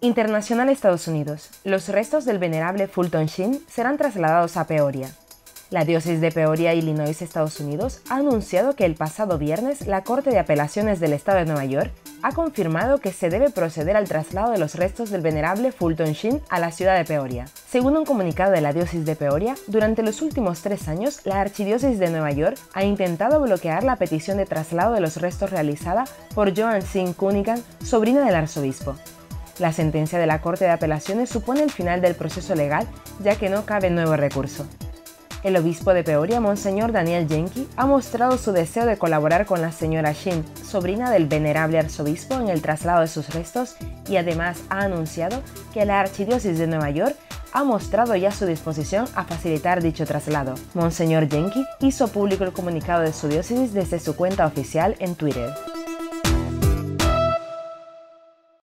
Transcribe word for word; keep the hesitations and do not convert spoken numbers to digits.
Internacional Estados Unidos. Los restos del venerable Fulton Sheen serán trasladados a Peoria. La diócesis de Peoria, Illinois, Estados Unidos, ha anunciado que el pasado viernes la Corte de Apelaciones del Estado de Nueva York ha confirmado que se debe proceder al traslado de los restos del venerable Fulton Sheen a la ciudad de Peoria. Según un comunicado de la diócesis de Peoria, durante los últimos tres años, la archidiócesis de Nueva York ha intentado bloquear la petición de traslado de los restos realizada por Joan Sean Cunningham, sobrina del arzobispo. La sentencia de la Corte de Apelaciones supone el final del proceso legal, ya que no cabe nuevo recurso. El obispo de Peoria, Monseñor Daniel Jenky, ha mostrado su deseo de colaborar con la señora Sheen, sobrina del venerable arzobispo, en el traslado de sus restos, y además ha anunciado que la archidiócesis de Nueva York ha mostrado ya su disposición a facilitar dicho traslado. Monseñor Jenky hizo público el comunicado de su diócesis desde su cuenta oficial en Twitter.